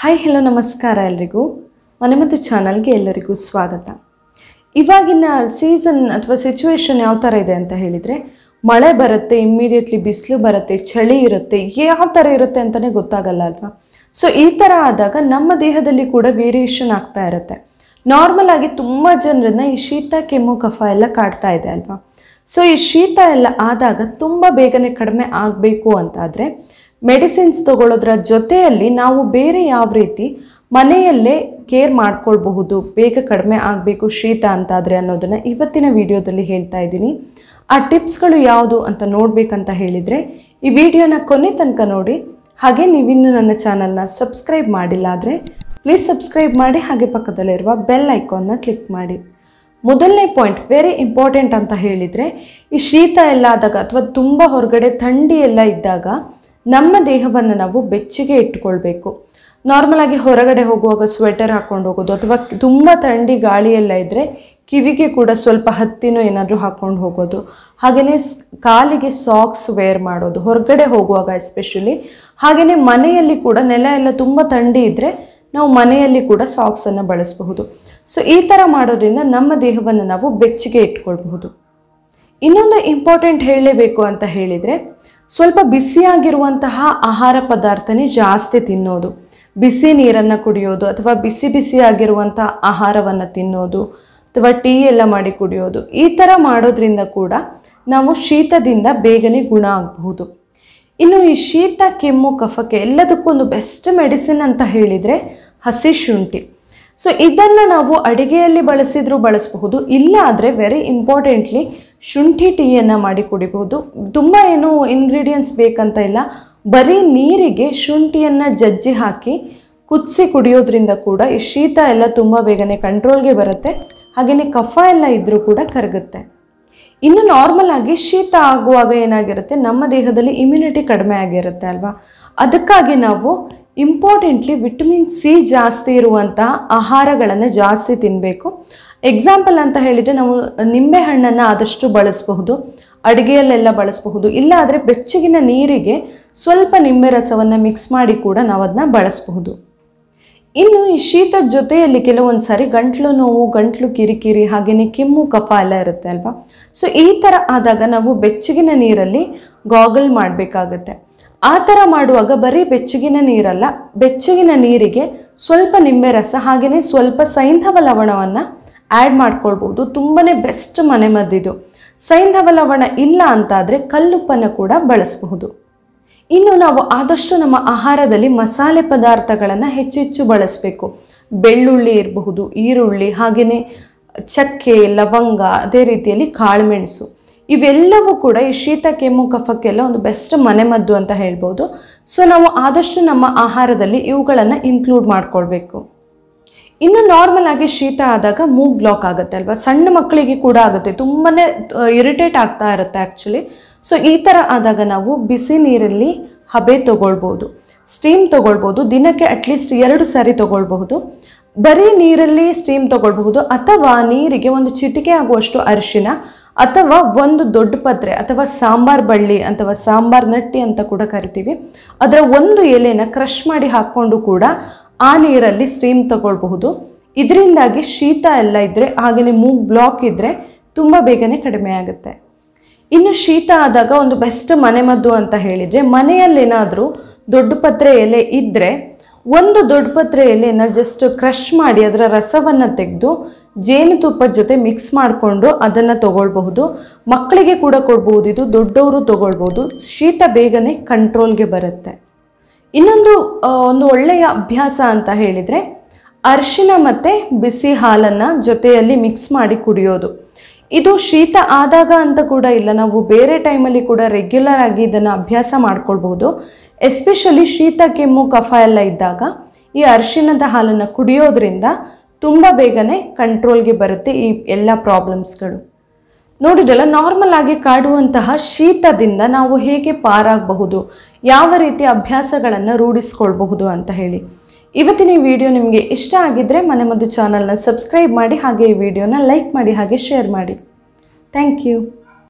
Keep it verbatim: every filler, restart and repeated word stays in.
Hi hello ನಮಸ್ಕಾರ ಎಲ್ಲರಿಗೂ ಮನೆ ಮತ್ತು ಚಾನಲ್ಗೆ ಎಲ್ಲರಿಗೂ ಸ್ವಾಗತ. ಇವಾಗಿನ ಸೀಸನ್ ಅಥವಾ ಸಿಚುವೇಶನ್ ಯಾವ ಥರ ಇದೆ ಅಂತ ಹೇಳಿದರೆ, ಮಳೆ ಬರುತ್ತೆ, ಇಮ್ಮಿಡಿಯೇಟ್ಲಿ ಬಿಸಿಲು ಬರುತ್ತೆ, ಚಳಿ ಇರುತ್ತೆ, ಯಾವ ಥರ ಇರುತ್ತೆ ಅಂತಲೇ ಗೊತ್ತಾಗಲ್ಲ ಅಲ್ವಾ. ಸೊ ಈ ಥರ ಆದಾಗ ನಮ್ಮ ದೇಹದಲ್ಲಿ ಕೂಡ ವೇರಿಯೇಷನ್ ಆಗ್ತಾ ಇರುತ್ತೆ. ನಾರ್ಮಲ್ ಆಗಿ ತುಂಬ ಜನರನ್ನ ಈ ಶೀತ ಕೆಮ್ಮು ಕಫ ಎಲ್ಲ ಕಾಡ್ತಾ ಇದೆ ಅಲ್ವಾ. ಸೊ ಈ ಶೀತ ಎಲ್ಲ ಆದಾಗ ತುಂಬ ಬೇಗನೆ ಕಡಿಮೆ ಆಗಬೇಕು ಅಂತಾದರೆ ಮೆಡಿಸಿನ್ಸ್ ತಗೊಳ್ಳೋದ್ರ ಜೊತೆಯಲ್ಲಿ ನಾವು ಬೇರೆ ಯಾವ ರೀತಿ ಮನೆಯಲ್ಲೇ ಕೇರ್ ಮಾಡ್ಕೊಳ್ಬಹುದು, ಬೇಗ ಕಡಿಮೆ ಆಗಬೇಕು ಶೀತ ಅಂತಾದರೆ ಅನ್ನೋದನ್ನು ಇವತ್ತಿನ ವಿಡಿಯೋದಲ್ಲಿ ಹೇಳ್ತಾ ಇದ್ದೀನಿ. ಆ ಟಿಪ್ಸ್ಗಳು ಯಾವುದು ಅಂತ ನೋಡಬೇಕಂತ ಹೇಳಿದರೆ ಈ ವಿಡಿಯೋನ ಕೊನೆ ತನಕ ನೋಡಿ. ಹಾಗೆ ನೀವಿನ್ನೂ ನನ್ನ ಚಾನಲ್ನ ಸಬ್ಸ್ಕ್ರೈಬ್ ಮಾಡಿಲ್ಲ ಆದರೆ ಪ್ಲೀಸ್ ಸಬ್ಸ್ಕ್ರೈಬ್ ಮಾಡಿ, ಹಾಗೆ ಪಕ್ಕದಲ್ಲಿರುವ ಬೆಲ್ ಐಕಾನ್ನ ಕ್ಲಿಕ್ ಮಾಡಿ. ಮೊದಲನೇ ಪಾಯಿಂಟ್ ವೆರಿ ಇಂಪಾರ್ಟೆಂಟ್ ಅಂತ ಹೇಳಿದರೆ, ಈ ಶೀತ ಎಲ್ಲ ಆದಾಗ ಅಥವಾ ತುಂಬ ಹೊರಗಡೆ ಥಂಡಿ ಎಲ್ಲ ಇದ್ದಾಗ ನಮ್ಮ ದೇಹವನ್ನು ನಾವು ಬೆಚ್ಚಗೆ ಇಟ್ಕೊಳ್ಬೇಕು. ನಾರ್ಮಲ್ ಆಗಿ ಹೊರಗಡೆ ಹೋಗುವಾಗ ಸ್ವೆಟರ್ ಹಾಕ್ಕೊಂಡು ಹೋಗೋದು, ಅಥವಾ ತುಂಬ ಥಂಡಿ ಗಾಳಿ ಎಲ್ಲ ಇದ್ದರೆ ಕಿವಿಗೆ ಕೂಡ ಸ್ವಲ್ಪ ಹತ್ತಿನೋ ಏನಾದರೂ ಹಾಕ್ಕೊಂಡು ಹೋಗೋದು, ಹಾಗೆಯೇ ಕಾಲಿಗೆ ಸಾಕ್ಸ್ ವೇರ್ ಮಾಡೋದು ಹೊರಗಡೆ ಹೋಗುವಾಗ ಎಸ್ಪೆಷಲಿ. ಹಾಗೆಯೇ ಮನೆಯಲ್ಲಿ ಕೂಡ ನೆಲ ಎಲ್ಲ ತುಂಬ ಥಂಡಿ ಇದ್ದರೆ ನಾವು ಮನೆಯಲ್ಲಿ ಕೂಡ ಸಾಕ್ಸನ್ನು ಬಳಸಬಹುದು. ಸೊ ಈ ಥರ ಮಾಡೋದ್ರಿಂದ ನಮ್ಮ ದೇಹವನ್ನು ನಾವು ಬೆಚ್ಚಗೆ ಇಟ್ಕೊಳ್ಬಹುದು. ಇನ್ನೊಂದು ಇಂಪಾರ್ಟೆಂಟ್ ಹೇಳಲೇಬೇಕು ಅಂತ ಹೇಳಿದರೆ, ಸ್ವಲ್ಪ ಬಿಸಿಯಾಗಿರುವಂತಹ ಆಹಾರ ಪದಾರ್ಥನೇ ಜಾಸ್ತಿ ತಿನ್ನೋದು, ಬಿಸಿ ನೀರನ್ನು ಕುಡಿಯೋದು, ಅಥವಾ ಬಿಸಿ ಬಿಸಿಯಾಗಿರುವಂಥ ಆಹಾರವನ್ನು ತಿನ್ನೋದು, ಅಥವಾ ಟೀ ಎಲ್ಲ ಮಾಡಿ ಕುಡಿಯೋದು, ಈ ಥರ ಮಾಡೋದ್ರಿಂದ ಕೂಡ ನಾವು ಶೀತದಿಂದ ಬೇಗನೆ ಗುಣ ಆಗಬಹುದು. ಇನ್ನು ಈ ಶೀತ ಕೆಮ್ಮು ಕಫಕ್ಕೆ ಎಲ್ಲದಕ್ಕೂ ಒಂದು ಬೆಸ್ಟ್ ಮೆಡಿಸಿನ್ ಅಂತ ಹೇಳಿದರೆ ಹಸಿ ಶುಂಠಿ. ಸೊ ಇದನ್ನು ನಾವು ಅಡುಗೆಯಲ್ಲಿ ಬಳಸಿದರೂ ಬಳಸಬಹುದು, ಇಲ್ಲ ಆದರೆ ವೆರಿ ಇಂಪಾರ್ಟೆಂಟ್ಲಿ ಶುಂಠಿ ಟೀಯನ್ನು ಮಾಡಿ ಕುಡಿಬಹುದು. ತುಂಬ ಏನು ಇಂಗ್ರೀಡಿಯೆಂಟ್ಸ್ ಬೇಕಂತ ಇಲ್ಲ, ಬರೀ ನೀರಿಗೆ ಶುಂಠಿಯನ್ನು ಜಜ್ಜಿ ಹಾಕಿ ಕುದಿಸಿ ಕುಡಿಯೋದ್ರಿಂದ ಕೂಡ ಈ ಶೀತ ಎಲ್ಲ ತುಂಬ ಬೇಗನೆ ಕಂಟ್ರೋಲ್ಗೆ ಬರುತ್ತೆ. ಹಾಗೆಯೇ ಕಫ ಎಲ್ಲ ಇದ್ದರೂ ಕೂಡ ಕರಗುತ್ತೆ. ಇನ್ನು ನಾರ್ಮಲ್ ಆಗಿ ಶೀತ ಆಗುವಾಗ ಏನಾಗಿರುತ್ತೆ, ನಮ್ಮ ದೇಹದಲ್ಲಿ ಇಮ್ಯುನಿಟಿ ಕಡಿಮೆ ಆಗಿರುತ್ತೆ ಅಲ್ವಾ. ಅದಕ್ಕಾಗಿ ನಾವು ಇಂಪಾರ್ಟೆಂಟ್ಲಿ ವಿಟಮಿನ್ ಸಿ ಜಾಸ್ತಿ ಇರುವಂತಹ ಆಹಾರಗಳನ್ನು ಜಾಸ್ತಿ ತಿನ್ನಬೇಕು. ಎಕ್ಸಾಂಪಲ್ ಅಂತ ಹೇಳಿದರೆ, ನಾವು ನಿಂಬೆಹಣ್ಣನ್ನು ಆದಷ್ಟು ಬಳಸಬಹುದು, ಅಡುಗೆಯಲ್ಲೆಲ್ಲ ಬಳಸಬಹುದು. ಇಲ್ಲ ಆದರೆ ಬೆಚ್ಚಗಿನ ನೀರಿಗೆ ಸ್ವಲ್ಪ ನಿಂಬೆ ರಸವನ್ನು ಮಿಕ್ಸ್ ಮಾಡಿ ಕೂಡ ನಾವು ಅದನ್ನ ಬಳಸಬಹುದು. ಇನ್ನು ಈ ಶೀತದ ಜೊತೆಯಲ್ಲಿ ಕೆಲವೊಂದು ಸಾರಿ ಗಂಟ್ಲು ನೋವು, ಗಂಟ್ಲು ಕಿರಿಕಿರಿ, ಹಾಗೆಯೇ ಕೆಮ್ಮು ಕಫ ಎಲ್ಲ ಇರುತ್ತೆ ಅಲ್ವಾ. ಸೊ ಈ ಥರ ಆದಾಗ ನಾವು ಬೆಚ್ಚಗಿನ ನೀರಲ್ಲಿ ಗಾಗಲ್ ಮಾಡಬೇಕಾಗತ್ತೆ. ಆ ಥರ ಮಾಡುವಾಗ ಬರೀ ಬೆಚ್ಚಗಿನ ನೀರಲ್ಲ, ಬೆಚ್ಚಗಿನ ನೀರಿಗೆ ಸ್ವಲ್ಪ ನಿಂಬೆ ರಸ ಹಾಗೆಯೇ ಸ್ವಲ್ಪ ಸೈಂಧವ ಲವಣವನ್ನು ಆ್ಯಡ್ ಮಾಡ್ಕೊಳ್ಬೋದು. ತುಂಬಾ ಬೆಸ್ಟ್ ಮನೆಮದ್ದಿದು. ಸೈಂಧವ ಲವಣ ಇಲ್ಲ ಅಂತಾದರೆ ಕಲ್ಲುಪ್ಪನ್ನು ಕೂಡ ಬಳಸಬಹುದು. ಇನ್ನು ನಾವು ಆದಷ್ಟು ನಮ್ಮ ಆಹಾರದಲ್ಲಿ ಮಸಾಲೆ ಪದಾರ್ಥಗಳನ್ನು ಹೆಚ್ಚೆಚ್ಚು ಬಳಸಬೇಕು. ಬೆಳ್ಳುಳ್ಳಿ ಇರಬಹುದು, ಈರುಳ್ಳಿ, ಹಾಗೆಯೇ ಚಕ್ಕೆ, ಲವಂಗ, ಅದೇ ರೀತಿಯಲ್ಲಿ ಕಾಳುಮೆಣಸು, ಇವೆಲ್ಲವೂ ಕೂಡ ಈ ಶೀತ ಕೆಮ್ಮು ಕಫಕ್ಕೆಲ್ಲ ಒಂದು ಬೆಸ್ಟ್ ಮನೆಮದ್ದು ಅಂತ ಹೇಳ್ಬೋದು. ಸೊ ನಾವು ಆದಷ್ಟು ನಮ್ಮ ಆಹಾರದಲ್ಲಿ ಇವುಗಳನ್ನು ಇನ್ಕ್ಲೂಡ್ ಮಾಡ್ಕೊಳ್ಬೇಕು. ಇನ್ನು ನಾರ್ಮಲ್ ಆಗಿ ಶೀತ ಆದಾಗ ಮೂಗ್ ಬ್ಲಾಕ್ ಆಗುತ್ತೆ ಅಲ್ವಾ, ಸಣ್ಣ ಮಕ್ಕಳಿಗೆ ಕೂಡ ಆಗುತ್ತೆ, ತುಂಬಾ ಇರಿಟೇಟ್ ಆಗ್ತಾ ಇರುತ್ತೆ ಆ್ಯಕ್ಚುಲಿ. ಸೊ ಈ ಥರ ಆದಾಗ ನಾವು ಬಿಸಿ ನೀರಲ್ಲಿ ಹಬೆ ತೊಗೊಳ್ಬೋದು, ಸ್ಟೀಮ್ ತೊಗೊಳ್ಬೋದು. ದಿನಕ್ಕೆ ಅಟ್ಲೀಸ್ಟ್ ಎರಡು ಸಾರಿ ತೊಗೊಳ್ಬಹುದು. ಬರೀ ನೀರಲ್ಲಿ ಸ್ಟೀಮ್ ತೊಗೊಳ್ಬಹುದು, ಅಥವಾ ನೀರಿಗೆ ಒಂದು ಚಿಟಿಕೆ ಆಗುವಷ್ಟು ಅರಿಶಿನ, ಅಥವಾ ಒಂದು ದೊಡ್ಡ ಪತ್ರೆ ಅಥವಾ ಸಾಂಬಾರ್ ಬಳ್ಳಿ ಅಥವಾ ಸಾಂಬಾರ್ ನಟ್ಟಿ ಅಂತ ಕೂಡ ಕರಿತೀವಿ, ಅದರ ಒಂದು ಎಲೆನ ಕ್ರಷ್ ಮಾಡಿ ಹಾಕ್ಕೊಂಡು ಕೂಡ ಆ ನೀರಲ್ಲಿ ಸ್ಟೀಮ್ ತಗೊಳ್ಬಹುದು. ಇದರಿಂದಾಗಿ ಶೀತ ಎಲ್ಲ ಇದ್ದರೆ, ಹಾಗೆಯೇ ಮೂಗ್ ಬ್ಲಾಕ್ ಇದ್ದರೆ ತುಂಬ ಬೇಗನೆ ಕಡಿಮೆ ಆಗುತ್ತೆ. ಇನ್ನು ಶೀತ ಆದಾಗ ಒಂದು ಬೆಸ್ಟ್ ಮನೆಮದ್ದು ಅಂತ ಹೇಳಿದರೆ, ಮನೆಯಲ್ಲೇನಾದರೂ ದೊಡ್ಡ ಪತ್ರೆ ಎಲೆ ಇದ್ದರೆ ಒಂದು ದೊಡ್ಡ ಪತ್ರೆ ಎಲೆನ ಜಸ್ಟ್ ಕ್ರಷ್ ಮಾಡಿ ಅದರ ರಸವನ್ನು ತೆಗೆದು ಜೇನುತುಪ್ಪದ ಜೊತೆ ಮಿಕ್ಸ್ ಮಾಡಿಕೊಂಡು ಅದನ್ನು ತಗೊಳ್ಬಹುದು. ಮಕ್ಕಳಿಗೆ ಕೂಡ ಕೊಡ್ಬೋದು, ಇದು ದೊಡ್ಡವರು ತಗೊಳ್ಬೋದು. ಶೀತ ಬೇಗನೆ ಕಂಟ್ರೋಲ್ಗೆ ಬರುತ್ತೆ. ಇನ್ನೊಂದು ಒಂದು ಒಳ್ಳೆಯ ಅಭ್ಯಾಸ ಅಂತ ಹೇಳಿದರೆ, ಅರಿಶಿನ ಮತ್ತು ಬಿಸಿ ಹಾಲನ್ನು ಜೊತೆಯಲ್ಲಿ ಮಿಕ್ಸ್ ಮಾಡಿ ಕುಡಿಯೋದು. ಇದು ಶೀತ ಆದಾಗ ಅಂತ ಕೂಡ ಇಲ್ಲ, ನಾವು ಬೇರೆ ಟೈಮಲ್ಲಿ ಕೂಡ ರೆಗ್ಯುಲರ್ ಆಗಿ ಇದನ್ನು ಅಭ್ಯಾಸ ಮಾಡ್ಕೊಳ್ಬೋದು. ಎಸ್ಪೆಷಲಿ ಶೀತ ಕೆಮ್ಮು ಕಫ ಎಲ್ಲ ಇದ್ದಾಗ ಈ ಅರಿಶಿಣದ ಹಾಲನ್ನು ಕುಡಿಯೋದ್ರಿಂದ ತುಂಬ ಬೇಗನೆ ಕಂಟ್ರೋಲ್ಗೆ ಬರುತ್ತೆ ಈ ಎಲ್ಲ ಪ್ರಾಬ್ಲಮ್ಸ್ಗಳು. ನೋಡಿದ್ರಲ್ಲ, ನಾರ್ಮಲ್ ಆಗಿ ಕಾಡುವಂತಹ ಶೀತದಿಂದ ನಾವು ಹೇಗೆ ಪಾರಾಗಬಹುದು, ಯಾವ ರೀತಿ ಅಭ್ಯಾಸಗಳನ್ನು ರೂಢಿಸ್ಕೊಳ್ಬಹುದು ಅಂತ ಹೇಳಿ. ಇವತ್ತಿನ ಈ ವಿಡಿಯೋ ನಿಮಗೆ ಇಷ್ಟ ಆಗಿದ್ದರೆ ಮನೆಮದ್ದು ಚಾನಲ್ನ ಸಬ್ಸ್ಕ್ರೈಬ್ ಮಾಡಿ, ಹಾಗೆ ಈ ವಿಡಿಯೋನ ಲೈಕ್ ಮಾಡಿ, ಹಾಗೆ ಶೇರ್ ಮಾಡಿ. Thank you.